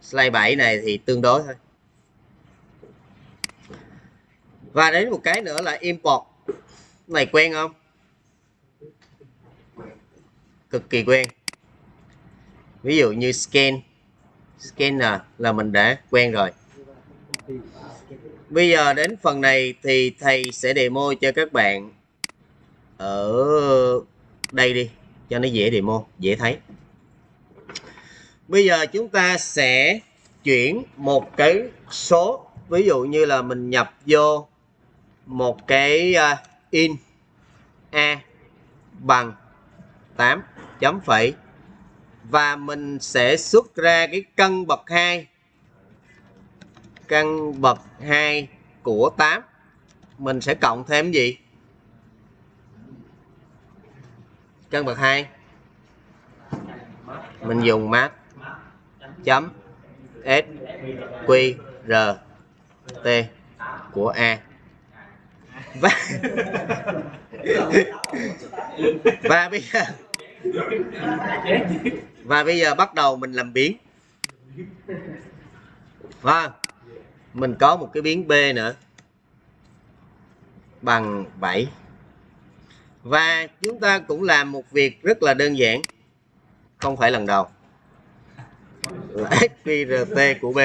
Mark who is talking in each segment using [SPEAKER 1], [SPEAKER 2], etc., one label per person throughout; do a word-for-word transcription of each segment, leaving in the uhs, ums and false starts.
[SPEAKER 1] slide bảy này thì tương đối thôi. Và đến một cái nữa là import. Này quen không? Cực kỳ quen. Ví dụ như scan, scanner là mình đã quen rồi. Bây giờ đến phần này thì thầy sẽ demo cho các bạn ở đây đi, cho nó dễ demo, dễ thấy. Bây giờ chúng ta sẽ chuyển một cái số, ví dụ như là mình nhập vô một cái uh, in a bằng tám chấm phẩy, và mình sẽ xuất ra cái căn bậc hai, căn bậc hai của tám. Mình sẽ cộng thêm gì? Căn bậc hai mình dùng math chấm sqrt của a. Và và bây giờ và bây giờ bắt đầu mình làm biến. Và mình có một cái biến b nữa bằng bảy. Và chúng ta cũng làm một việc rất là đơn giản, không phải lần đầu, là sqrt của b.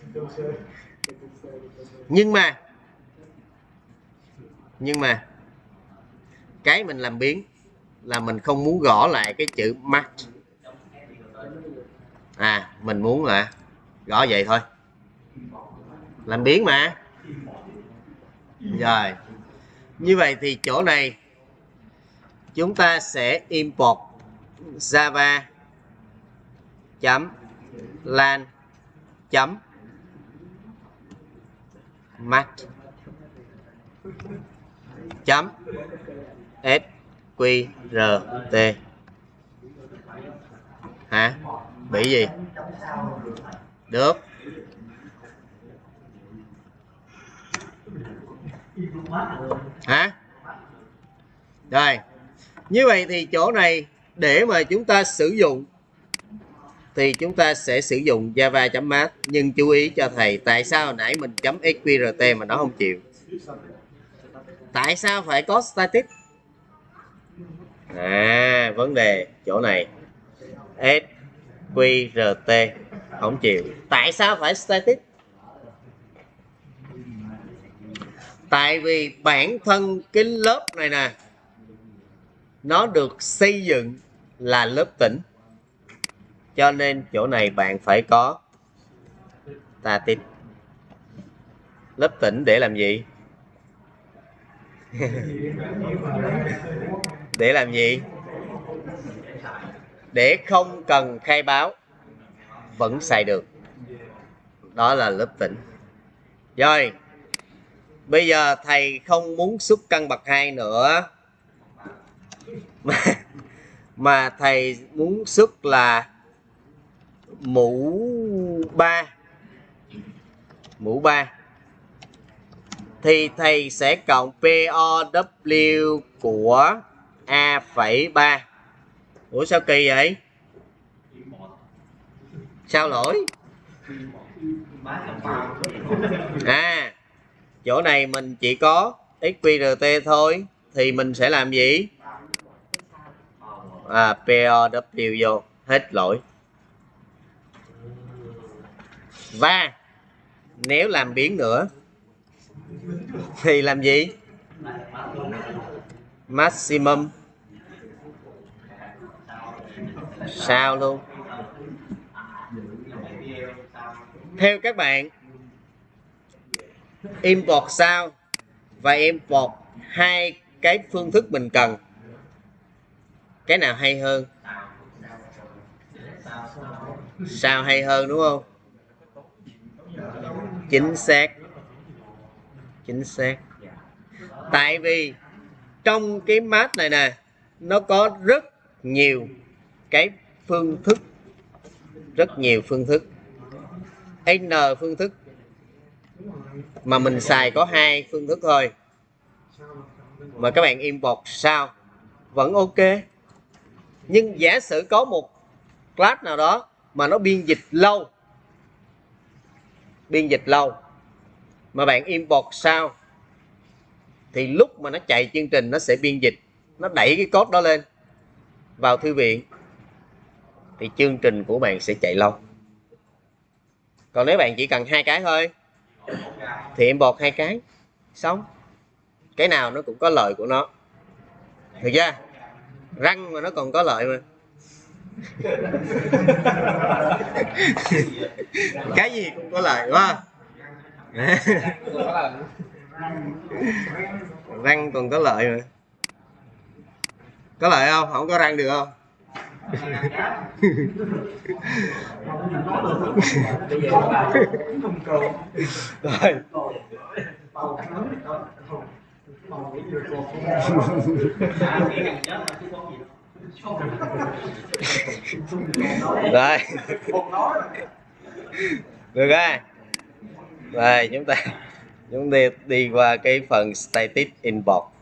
[SPEAKER 1] Nhưng mà nhưng mà cái mình làm biến là mình không muốn gõ lại cái chữ match. À, mình muốn là gõ vậy thôi, làm biến mà. Rồi, như vậy thì chỗ này chúng ta sẽ import java chấm lan chấm match chấm sqrt. Hả? Bị gì? Được. Hả? Rồi. Như vậy thì chỗ này để mà chúng ta sử dụng thì chúng ta sẽ sử dụng java.math. Nhưng chú ý cho thầy, tại sao hồi nãy mình chấm sqrt mà nó không chịu? Tại sao phải có static? À, vấn đề chỗ này. sqrt không chịu. Tại sao phải static? Tại vì bản thân cái lớp này nè, nó được xây dựng là lớp tĩnh, cho nên chỗ này bạn phải có static. Lớp tĩnh để làm gì? Để làm gì? Để không cần khai báo vẫn xài được. Đó là lớp tĩnh. Rồi, bây giờ thầy không muốn xuất căn bậc hai nữa, mà, mà thầy muốn xuất là mũ ba. Mũ ba thì thầy sẽ cộng pow của a phẩy ba. Ủa sao kỳ vậy? Sao lỗi? À, chỗ này mình chỉ có sqrt thôi, thì mình sẽ làm gì? À, pow vô, hết lỗi. Và nếu làm biến nữa thì làm gì? Maximum sao luôn. Theo các bạn, import sao và import hai cái phương thức mình cần, cái nào hay hơn? Sao hay hơn đúng không? Chính xác. Chính xác. Tại vì trong cái math này nè, nó có rất nhiều cái phương thức, rất nhiều phương thức, n phương thức, mà mình xài có hai phương thức thôi. Mà các bạn import sao vẫn ok. Nhưng giả sử có một class nào đó mà nó biên dịch lâu, biên dịch lâu, mà bạn import sao thì lúc mà nó chạy chương trình nó sẽ biên dịch, nó đẩy cái code đó lên vào thư viện thì chương trình của bạn sẽ chạy lâu. Còn nếu bạn chỉ cần hai cái thôi thì import hai cái xong, cái nào nó cũng có lợi của nó, được chưa? Răng mà nó còn có lợi mà. Cái gì cũng có lợi đúng không? Răng còn có lợi mà. Có lợi không? Không có răng được không? Rồi. Rồi. Được rồi. Rồi chúng ta chúng ta đi qua cái phần static import.